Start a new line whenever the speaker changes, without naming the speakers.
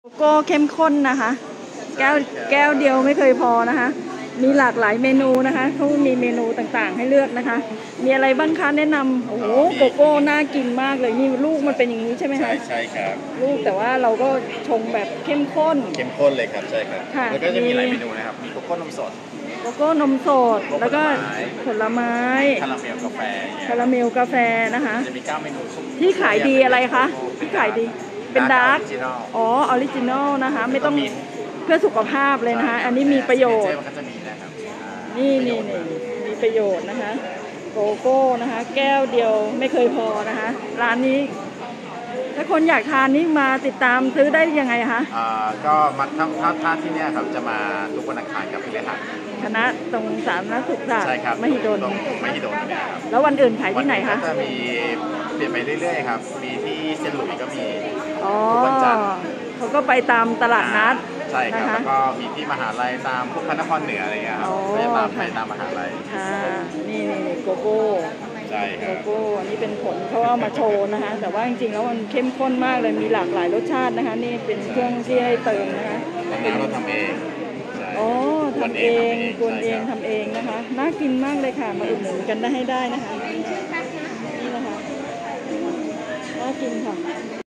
โก้เข้มข้นนะคะแก้วเดียวไม่เคยพอนะคะมีหลากหลายเมนูนะคะเขามีเมนูต่างๆให้เลือกนะคะมีอะไรบ้างคะแนะนำโอ้โหโกโก้น่ากินมากเลยนี่ลูกมันเป็นอย่างนี้ใช่ไหมคะ
ใช่ครับ
ลูกแต่ว่าเราก็ชงแบบเข้มข้น
เลยครับใช่ครับแล้วก็จะมีหลายเมนูนะครับมีโกโก้นมสด
โกโก้นมสดแล้วก็ผลไม้
คาราเมลกาแฟ
นะคะ
จะมี9เมนู
ที่ขายดีอะไรคะที่ขายดีเป็นดาร์กออริจินอลนะคะไม่ต้องเพื่อสุขภาพเลยนะคะอันนี้มีประโยชน์นี่มีประโยชน์นะคะโกโก้นะคะแก้วเดียวไม่เคยพอนะคะร้านนี้ถ้าคนอยากทานนี่มาติดตามซื้อได้ยังไงคะ
ก็มาถ้าที่นี่ครับจะมาทุกวันอังคารกับพฤหัส
คณะตรงสาธารณสุขศาสตร์มหิดล
เนี่ยครับ
แล้ววันอื่นขายที่ไหนคะ
จะมีเปลี่ยนไปเรื่อยๆครับมีที่เซนต์หลุยส์ก็มี
ทุกวันจันทร์เขาก็ไปตามตลาดนัด
ใช่ครับแล้วก็มีที่มหาลัยตามพวกพระนครเหนืออะไรเงี้ยครับไปตามมหาลัย
ค่ะนี่โกโก้
ใช่ครับ
โกโก้อันนี้เป็นผลเขาเอามาโชว์นะคะแต่ว่าจริงๆแล้วมันเข้มข้นมากเลยมีหลากหลายรสชาตินะคะนี่เป็นเครื่องที่ให้เติมนะคะ
เราทำเอง
ทำเองกวนเองทำเองนะคะน่ากินมากเลยค่ะมาอุดหนุนกันได้ให้ได้นะคะนี่นะคะน่ากินค่ะ